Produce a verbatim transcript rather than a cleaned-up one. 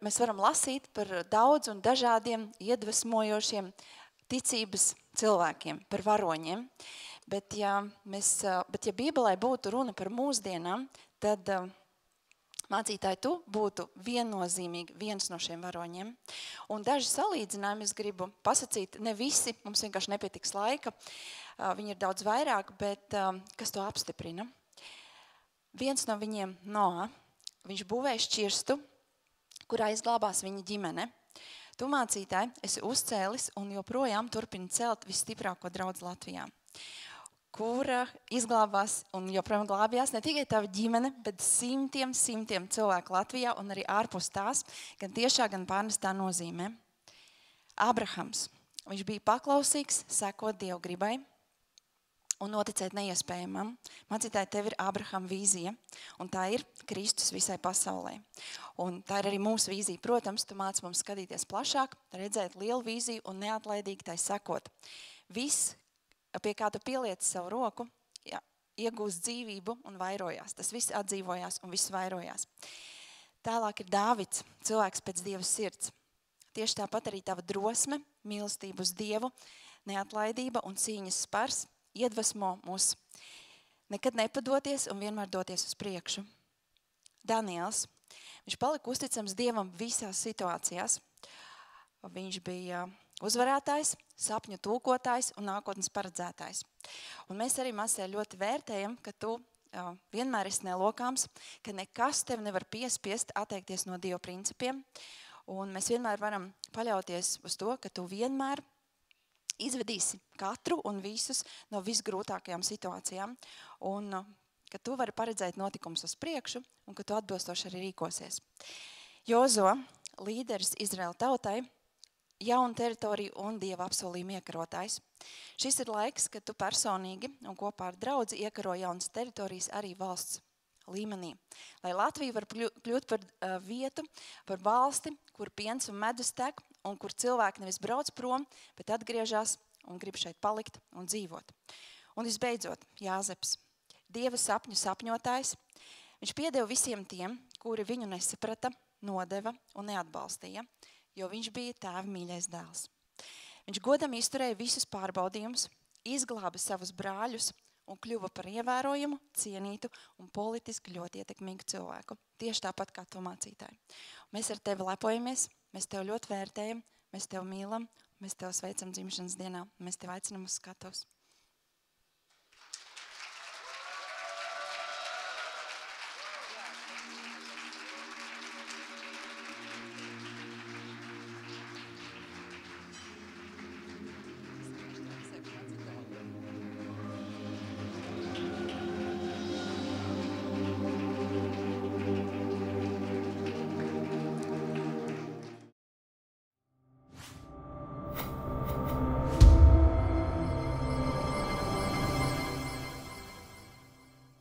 mēs varam lasīt par daudz un dažādiem iedvesmojošiem ticības cilvēkiem, par varoņiem. Bet ja, mēs, bet ja Bībelē būtu runa par mūsdienām, tad mācītāji, tu būtu viennozīmīgi viens no šiem varoņiem. Un daži salīdzinājumi es gribu pasacīt, ne visi, mums vienkārši nepietiks laika, viņi ir daudz vairāk, bet kas to apstiprina. Viens no viņiem, Noa, viņš būvēja šķirstu, kurā izglābās viņa ģimene. Tu, mācītāji, esi uzcēlis un joprojām turpina celt visstiprāko draudzi Latvijā, kura izglābās un joprojām glābjās ne tikai tava ģimene, bet simtiem, simtiem cilvēku Latvijā un arī ārpus tās, gan tiešā, gan pārnestā nozīmē. Abrahams, viņš bija paklausīgs, sekot Dievu gribai un noticēt neiespējamam. Mācītāji, tev ir Abrahama vīzija, un tā ir Kristus visai pasaulē. Un tā ir arī mūsu vīzija. Protams, tu māci mums skatīties plašāk, redzēt lielu vīziju un neatlaidīgi tai sekot. Viss, pie kā tu pielieci savu roku, jā, iegūst dzīvību un vairojās. Tas viss atdzīvojās un viss vairojās. Tālāk ir Dāvids, cilvēks pēc Dieva sirds. Tieši tāpat arī tava drosme, mīlestība uz Dievu, neatlaidība un cīņas spars iedvesmo mūs nekad nepadoties un vienmēr doties uz priekšu. Daniels, viņš palika uzticams Dievam visās situācijās. Viņš bija uzvarētājs, sapņu tulkotājs un nākotnes paredzētājs. Un mēs arī masē ļoti vērtējam, ka tu jā, vienmēr esi nelokāms, ka nekas tev nevar piespiest atteikties no Dieva principiem. Un mēs vienmēr varam paļauties uz to, ka tu vienmēr izvedīsi katru un visus no visgrūtākajām situācijām, un ka tu vari paredzēt notikumus uz priekšu, un ka tu atbilstoši arī rīkosies. Jozo, līderis Izraēla tautai, jaunu teritoriju un Dieva apsolījumu iekarotājs. Šis ir laiks, kad tu personīgi un kopā ar draudzi iekaro jaunas teritorijas arī valsts līmenī. Lai Latvija var kļūt par uh, vietu, par valsti, kur piens un medus tek, un kur cilvēki nevis brauc prom, bet atgriežas un grib šeit palikt un dzīvot. Un visbeidzot, Jāzeps, Dieva sapņu sapņotājs, viņš piedeva visiem tiem, kuri viņu nesaprata, nodeva un neatbalstīja, jo viņš bija tēva mīļais dēls. Viņš godam izturēja visus pārbaudījumus, izglāba savus brāļus un kļuva par ievērojumu, cienītu un politiski ļoti ietekmīgu cilvēku. Tieši tāpat kā to mācītāji. Mēs ar tevi lepojamies, mēs tevi ļoti vērtējam, mēs tevi mīlam, mēs tevi sveicam dzimšanas dienā, mēs tevi aicinam uz skatos.